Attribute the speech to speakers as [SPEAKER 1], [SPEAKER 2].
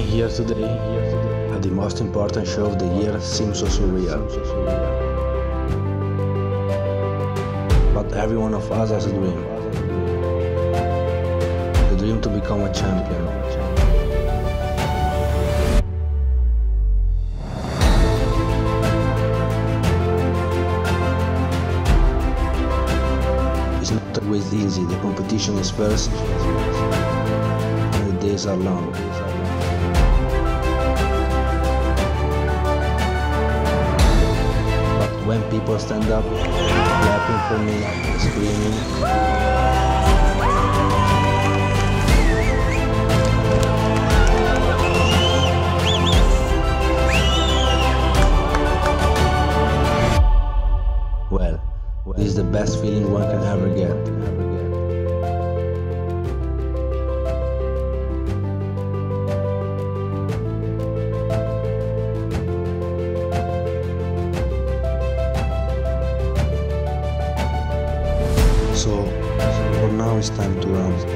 [SPEAKER 1] here today at the most important show of the year seems so surreal. But every one of us has a dream. The dream to become a champion. It's not always easy, the competition is fierce and the days are long. But when people stand up, clapping for me, screaming, well, this is the best feeling one can ever get. So, for now it's time to run.